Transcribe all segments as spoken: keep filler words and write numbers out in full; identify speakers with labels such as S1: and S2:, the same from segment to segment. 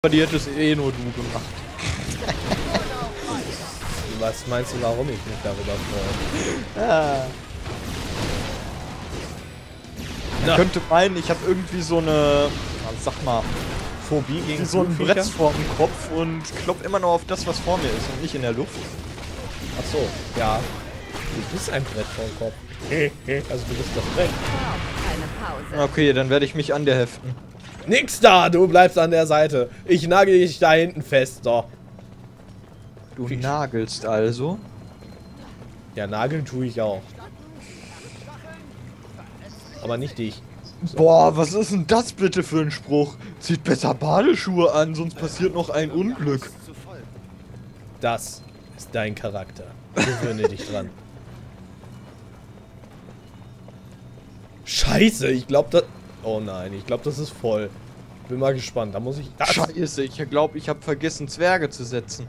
S1: Die hätte es eh nur du gemacht.
S2: Was meinst du, warum ich mich darüber freue?
S1: Ah. Man könnte meinen, ich habe irgendwie so eine, sag mal,
S2: Phobie gegen
S1: so ein
S2: Flugviecher?
S1: Brett vorm Kopf und klopp immer nur auf das, was vor mir ist und nicht in der Luft.
S2: Ach so, ja. Du bist ein Brett vorm Kopf. Also du bist das Brett.
S3: Keine Pause.
S1: Okay, dann werde ich mich an dir heften.
S2: Nix da, du bleibst an der Seite. Ich nagel dich da hinten fest, so.
S1: Du nagelst also?
S2: Ja, nageln tue ich auch. Aber nicht dich.
S1: Boah, was ist denn das bitte für ein Spruch? Zieht besser Badeschuhe an, sonst passiert noch ein Unglück.
S2: Das ist dein Charakter. Gewöhne dich dran. Scheiße, ich glaube das... Oh nein, ich glaube das ist voll. Bin mal gespannt, da muss ich... Das
S1: Scheiße, ich glaube, ich habe vergessen, Zwerge zu setzen.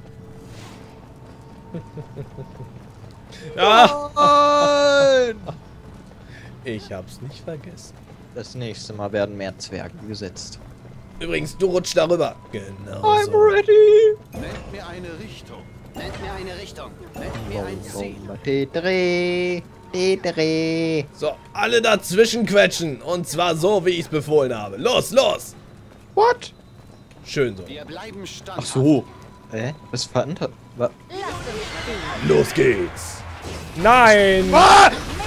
S2: Ja.
S1: Nein!
S2: Ich hab's nicht vergessen.
S1: Das nächste Mal werden mehr Zwerge gesetzt.
S2: Übrigens, du rutschst darüber. Genau
S1: I'm
S2: so.
S1: ready!
S4: Nennt mir eine Richtung. Nennt mir eine Richtung. Nennt mir ein Ziel.
S1: Tetere, tetere.
S2: So, alle dazwischen quetschen. Und zwar so, wie ich es befohlen habe. Los, los!
S1: What?
S2: Schön so.
S4: Wir bleiben
S1: Ach
S4: standhaft.
S1: so. Hä? Was verändert? Was?
S2: Los geht's. Nein!
S1: Ah!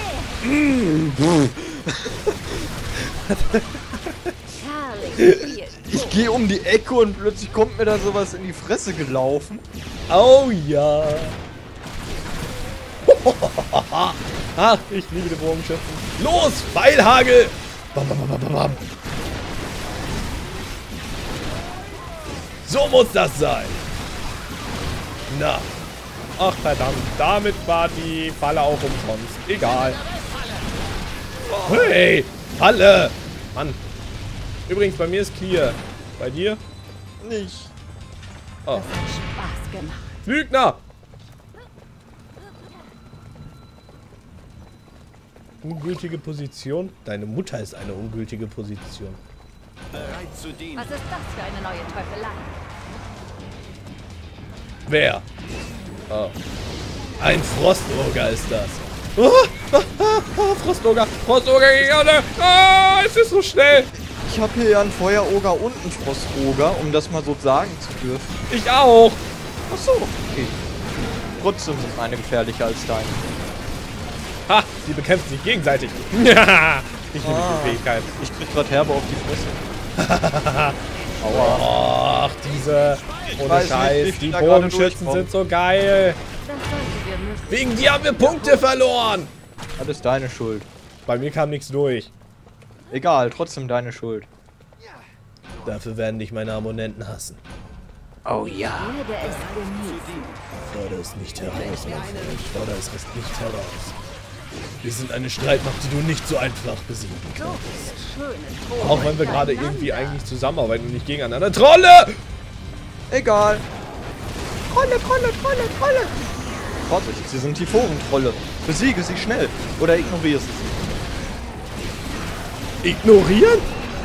S3: Herrlich.
S1: Ich gehe um die Ecke und plötzlich kommt mir da sowas in die Fresse gelaufen.
S2: Oh ja. Ach, ich liebe die Bogenschützen. Los, Pfeilhagel! Bam, bam, bam, bam, bam. So muss das sein. Na. Ach verdammt, damit war die Falle auch umsonst. Egal. Hey, Falle! Mann. Übrigens, bei mir ist clear. Bei dir?
S1: Nicht.
S2: Oh.
S3: Spaß gemacht.
S2: Lügner! Ungültige Position? Deine Mutter ist eine ungültige Position.
S4: Bereit zu dienen.
S3: Was ist das für eine neue Teufelei?
S2: Wer? Oh. Ein Frostoger ist das. Oh, oh, oh, oh, Frostoger! Frostoger gegen alle! Ah, es ist so schnell!
S1: Ich habe hier ja einen Feueroger und einen Frostoger, um das mal so sagen zu dürfen.
S2: Ich auch!
S1: Ach so, okay. Trotzdem sind meine gefährlicher als deine.
S2: Ha! Die bekämpfen sich gegenseitig. Ja! Ich liebe
S1: Ah.
S2: die Fähigkeit.
S1: Ich krieg grad herbe auf die Fresse. Aua.
S2: Ach, diese... Ohne
S1: weiß
S2: Scheiß,
S1: nicht, wie
S2: die
S1: ich da gerade
S2: Bogenschützen
S1: durchkomme.
S2: sind so geil.
S3: Das sollten wir möglichst.
S2: Wegen dir haben wir Punkte verloren.
S1: Alles deine Schuld.
S2: Bei mir kam nichts durch.
S1: Egal, trotzdem deine Schuld.
S2: Dafür werden dich meine Abonnenten hassen.
S1: Oh ja.
S3: Werde es genießen.
S2: Fordere es nicht heraus, mein Freund. Fordere es nicht heraus. Wir sind eine Streitmacht, die du nicht so einfach besiegen
S3: So
S2: kannst.
S3: viele schöne Tore
S2: Auch wenn wir gerade
S3: hintereinander.
S2: irgendwie eigentlich zusammenarbeiten und nicht gegeneinander. Trolle!
S1: Egal. Trolle, Trolle, Trolle, Trolle. Vorsicht, sie sind die Forentrolle. Besiege sie schnell. Oder ignoriere sie.
S2: Ignorieren?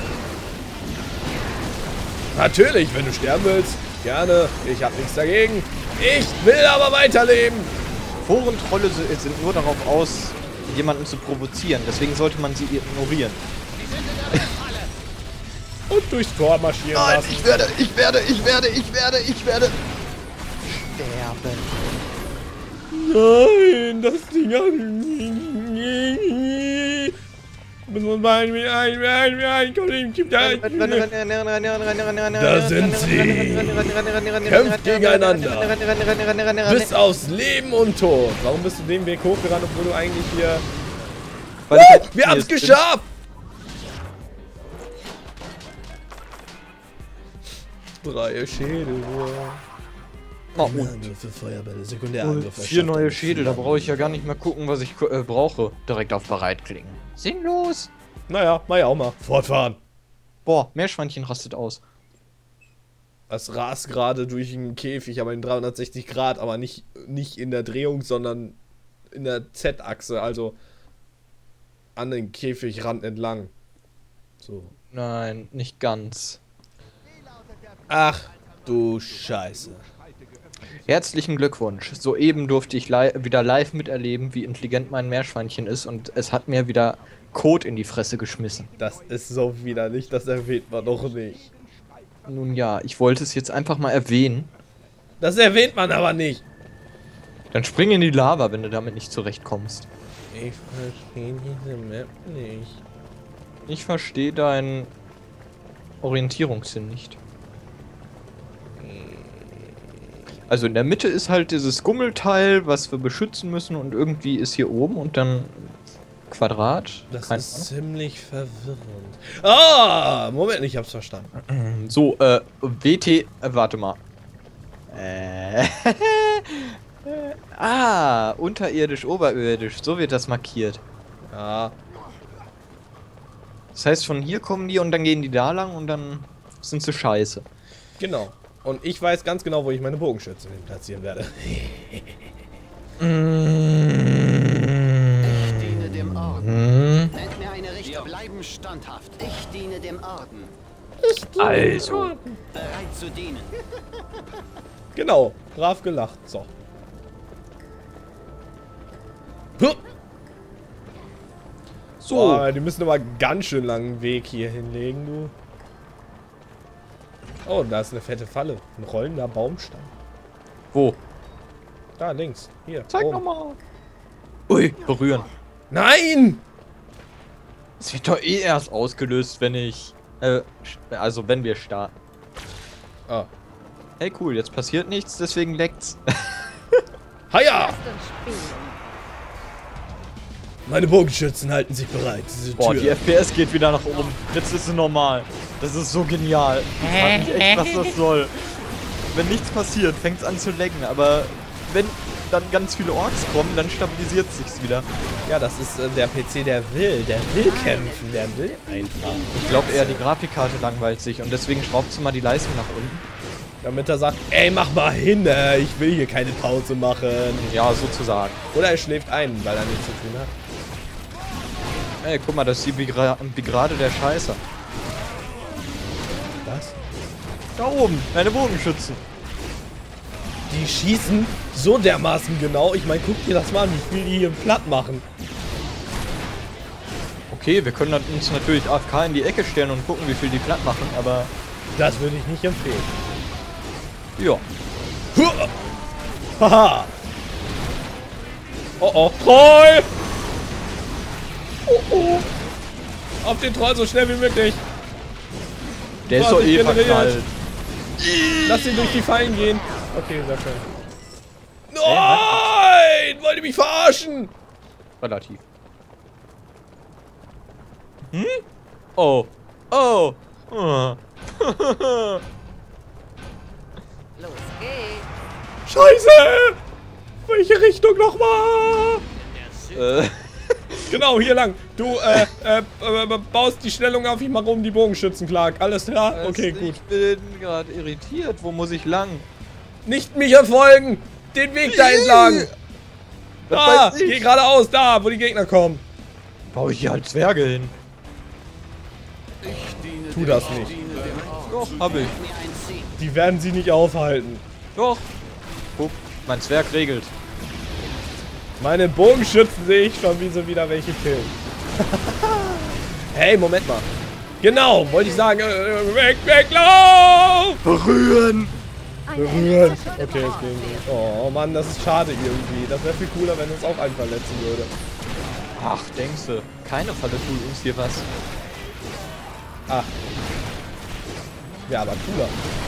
S2: Natürlich, wenn du sterben willst. Gerne. Ich habe nichts dagegen. Ich will aber weiterleben.
S1: Forentrolle si- sind nur darauf aus, jemanden zu provozieren. Deswegen sollte man sie ignorieren.
S2: Und durchs Tor marschieren
S1: Nein,
S2: lassen.
S1: ich werde, ich werde, ich werde, ich werde, ich werde sterben.
S2: Nein, das Ding hat... Müssen wir mal ein, ein, ein, ein, Da sind sie. Kämpft gegeneinander. Bis aufs Leben und Tod. Warum bist du den Weg hochgerannt, obwohl du eigentlich hier...
S1: Weil ich
S2: Uh,
S1: halt
S2: wir haben's
S1: bin.
S2: geschafft! Drei Schädel.
S1: Oh, und
S2: Angriffe, Feuerbälle, Sekundärangriff.
S1: vier neue Schädel, da brauche ich ja gar nicht mehr gucken, was ich äh, brauche. Direkt auf bereit klicken. Sinnlos.
S2: Naja, mach ich auch mal. Fortfahren.
S1: Boah, Meerschweinchen rastet aus.
S2: Das rast gerade durch einen Käfig, aber in dreihundertsechzig Grad, aber nicht, nicht in der Drehung, sondern in der Z-Achse, also an den Käfigrand entlang. So.
S1: Nein, nicht ganz.
S2: Ach du Scheiße.
S1: Herzlichen Glückwunsch. Soeben durfte ich li wieder live miterleben, wie intelligent mein Meerschweinchen ist und es hat mir wieder Kot in die Fresse geschmissen.
S2: Das ist so widerlich, das erwähnt man doch nicht.
S1: Nun ja, ich wollte es jetzt einfach mal erwähnen.
S2: Das erwähnt man aber nicht.
S1: Dann spring in die Lava, wenn du damit nicht zurechtkommst.
S2: Ich verstehe diese Map nicht.
S1: Ich verstehe deinen Orientierungssinn nicht. Also in der Mitte ist halt dieses Gummelteil, was wir beschützen müssen und irgendwie ist hier oben und dann Quadrat.
S2: Das
S1: Keine
S2: ist
S1: Ahnung.
S2: ziemlich verwirrend. Ah, Moment, ich hab's verstanden.
S1: So, äh, W T, äh, warte mal. Äh, ah, unterirdisch, oberirdisch, so wird das markiert.
S2: Ja,
S1: Das heißt, von hier kommen die und dann gehen die da lang und dann sind sie scheiße.
S2: genau. Und ich weiß ganz genau, wo ich meine Bogenschützen hin platzieren werde.
S4: Ich diene dem Orden. Nennt mir eine Richtung. Wir bleiben standhaft. Ich diene dem Orden.
S1: Also.
S4: Bereit zu dienen.
S2: Genau, brav gelacht. So. Huh.
S1: So.
S2: Boah, die müssen aber einen ganz schön langen Weg hier hinlegen, du. Oh, da ist eine fette Falle. Ein rollender Baumstamm.
S1: Wo?
S2: Da, links. Hier.
S1: Zeig
S2: oben.
S1: nochmal. Ui, berühren.
S2: Nein!
S1: Es wird doch eh erst ausgelöst, wenn ich, äh, also wenn wir starten.
S2: Ah.
S1: Hey cool, jetzt passiert nichts, deswegen leckt's.
S2: Haja!
S3: Lasst uns spielen.
S2: Meine Bogenschützen halten sich bereit. Diese
S1: Boah, die
S2: Tür.
S1: F P S geht wieder nach oben. Jetzt ist sie normal. Das ist so genial. Ich frag mich echt, was das soll. Wenn nichts passiert, fängt's an zu laggen, aber wenn dann ganz viele Orks kommen, dann stabilisiert sich's wieder.
S2: Ja, das ist äh, der P C, der will. Der will kämpfen. Der will einfach.
S1: Ich glaube eher, die Grafikkarte langweilt sich und deswegen schraubt sie mal die Leistung nach unten.
S2: Damit er sagt, ey, mach mal hin, äh, ich will hier keine Pause machen.
S1: Ja, sozusagen.
S2: Oder er schläft ein, weil er nichts zu tun hat.
S1: Ey, guck mal, das ist die Bigra Bigrade der Scheiße.
S2: Was?
S1: Da oben, meine Bogenschützen.
S2: Die schießen so dermaßen genau. Ich meine, guck dir das mal an, wie viel die hier platt machen.
S1: Okay, wir können uns natürlich A F K in die Ecke stellen und gucken, wie viel die platt machen, aber
S2: Das würde ich nicht empfehlen.
S1: ja.
S2: Huah! Haha! Oh oh, Troll! Oh oh! Auf den Troll so schnell wie möglich!
S1: Der ist
S2: Was,
S1: doch
S2: ich
S1: eh
S2: generiert.
S1: verknallt.
S2: Lass ihn durch die Fallen gehen! Okay, sehr schön. Nein! Wollt ihr mich verarschen?
S1: Relativ. Hm? Oh. Oh. Ah.
S3: Los geht's.
S2: Scheiße! Welche Richtung nochmal?
S1: äh.
S2: Genau, hier lang. Du, äh, äh, äh, baust die Stellung auf, ich mache oben die Bogenschützen, Clark. Alles klar? Okay, gut.
S1: Ich bin gerade irritiert. Wo muss ich lang?
S2: Nicht mich erfolgen! Den Weg da entlang!
S1: Das
S2: Da!
S1: weiß ich.
S2: Geh geradeaus, da, wo die Gegner kommen.
S1: Baue ich hier halt Zwerge hin?
S4: Ich diene
S2: Tu
S4: dem
S2: das
S4: Orden.
S2: nicht.
S4: Ich diene dem Orden.
S1: Doch, hab ich.
S4: Mir ein Ziel.
S2: Die werden sie nicht aufhalten.
S1: Doch. Guck, mein Zwerg regelt.
S2: Meine Bogenschützen sehe ich schon, wie sie wieder welche killen. Hey, Moment mal. Genau, wollte ich sagen. Äh, weg, weg, lauf!
S1: Berühren!
S3: Eine
S2: Berühren.
S3: Elixier
S2: Okay,
S3: Schuld
S2: es ging
S3: im
S2: nicht. Oh Mann, das ist schade irgendwie. Das wäre viel cooler, wenn uns auch einen verletzen würde.
S1: Ach, denkst du, keine Falle tut uns hier was.
S2: Ah. Ja, aber cooler.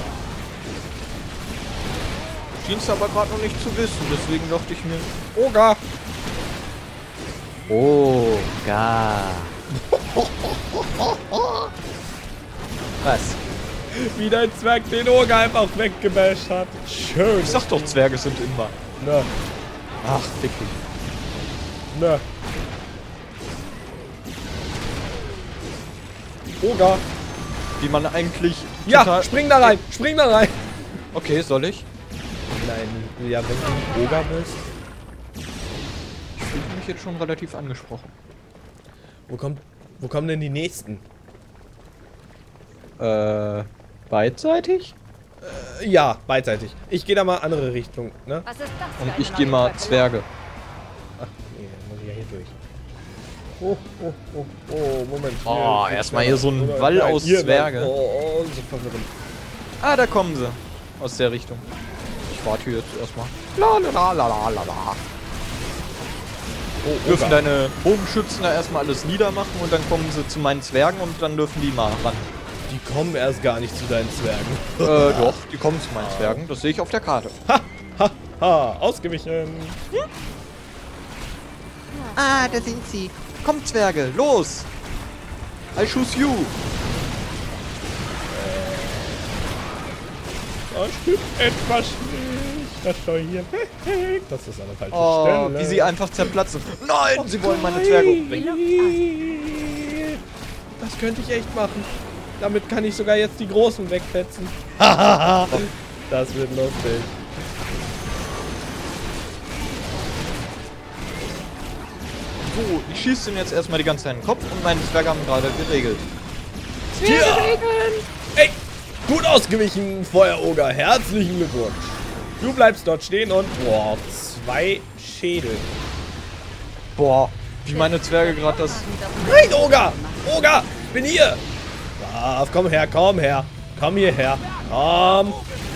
S1: Schienst aber gerade noch nicht zu wissen, deswegen dachte ich mir.
S2: Oga!
S1: Oh, gar. Was?
S2: Wie dein Zwerg den Oger einfach weggebasht hat. Schön.
S1: Ich sag doch, Zwerge sind immer.
S2: Ne,
S1: Ach, fick dich.
S2: ne. Oger.
S1: Wie man eigentlich.
S2: Ja,
S1: total-
S2: spring da rein, spring da rein.
S1: Okay, soll ich?
S2: Nein, ja, wenn du ein Oger bist.
S1: Ich fühle mich jetzt schon relativ angesprochen.
S2: Wo kommt, wo kommen denn die nächsten?
S1: Äh, beidseitig?
S2: Äh, ja, beidseitig. Ich gehe da mal andere Richtung, ne?
S3: Was ist das für
S1: Und
S3: eine
S1: ich gehe
S3: neue
S1: mal
S3: Treppe?
S1: Zwerge.
S2: Ach, nee, dann muss ich ja hier durch. Oh, oh, oh, oh, Moment.
S1: Oh,
S2: Hier,
S1: erstmal hier so ein
S2: oder-
S1: Wall
S2: nein,
S1: aus
S2: hier,
S1: Zwerge.
S2: nein. Oh, oh, so verwirrend.
S1: Ah, da kommen sie. Aus der Richtung. Ich warte hier jetzt erstmal. La la la la la la la.
S2: Oh,
S1: Dürfen
S2: Oga.
S1: deine Bogenschützen da erstmal alles niedermachen und dann kommen sie zu meinen Zwergen und dann dürfen die mal ran.
S2: Die kommen erst gar nicht zu deinen Zwergen.
S1: äh, doch, die kommen zu meinen Zwergen. Das sehe ich auf der Karte.
S2: Ha, ha, ha, ausgewichen.
S1: Ah, da sind sie. Kommt, Zwerge, los! I choose you!
S2: Da stimmt etwas nicht. Das soll hier weg. Das ist eine falsche
S1: Oh,
S2: Stelle.
S1: wie sie einfach zerplatzen. Nein, sie wollen meine Zwerge umbringen.
S2: Das könnte ich echt machen. Damit kann ich sogar jetzt die Großen wegfetzen. Das wird lustig.
S1: So, ich schieße den jetzt erstmal die ganze Zeit in den Kopf und meine Zwerge haben gerade geregelt.
S2: Ja. Ey, gut ausgewichen, Feueroger. Herzlichen Glückwunsch. Du bleibst dort stehen und... Boah, zwei Schädel.
S1: Boah, wie meine Zwerge gerade das...
S2: Nein, Oger! Oger! Ich bin hier! Brav, komm her, komm her. Komm hierher. Komm.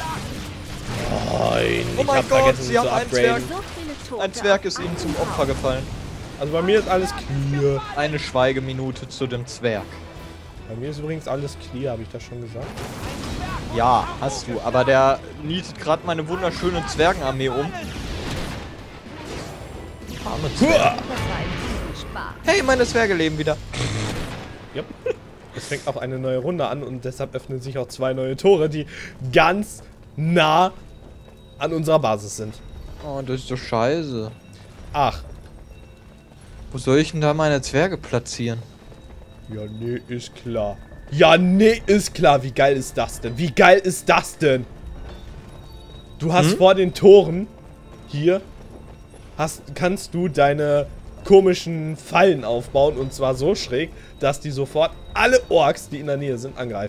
S2: Nein,
S1: Oh
S2: ich
S1: mein
S2: hab
S1: Gott,
S2: vergessen,
S1: sie
S2: zu
S1: haben einen
S2: upgraden.
S3: So viele Tote
S1: Ein Zwerg
S3: auf
S1: ist
S3: dem
S1: ihnen zum
S3: Abgrund.
S1: Opfer gefallen.
S2: Also bei mir ist alles clear.
S1: Eine Schweigeminute zu dem Zwerg.
S2: Bei mir ist übrigens alles clear, habe ich das schon gesagt?
S1: Ja, hast du. Aber der nietet gerade meine wunderschöne Zwergenarmee um. Arme Zwerge.
S2: Huah!
S3: Das war ein Riesenspaß.
S1: Hey, meine Zwerge leben wieder.
S2: Yep. Es fängt auch eine neue Runde an und deshalb öffnen sich auch zwei neue Tore, die ganz nah an unserer Basis sind.
S1: Oh, das ist doch scheiße.
S2: Ach.
S1: Wo soll ich denn da meine Zwerge platzieren?
S2: Ja, nee, ist klar. Ja, nee, ist klar. Wie geil ist das denn? Wie geil ist das denn? Du hast
S1: Hm?
S2: vor den Toren hier hast, kannst du deine komischen Fallen aufbauen und zwar so schräg, dass die sofort alle Orks, die in der Nähe sind, angreifen.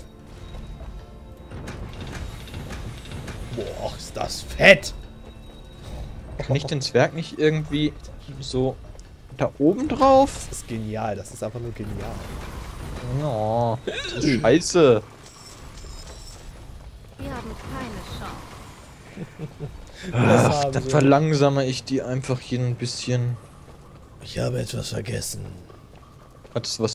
S2: Boah, ist das fett!
S1: Kann ich den Zwerg nicht irgendwie so da oben drauf?
S2: Das ist genial, das ist einfach nur genial.
S1: Oh, das ist scheiße.
S3: Wir haben keine Chance.
S2: Das
S1: Ach,
S2: haben
S1: dann
S2: sie.
S1: verlangsame ich die einfach hier ein bisschen.
S2: Ich habe etwas vergessen.
S1: Hat es was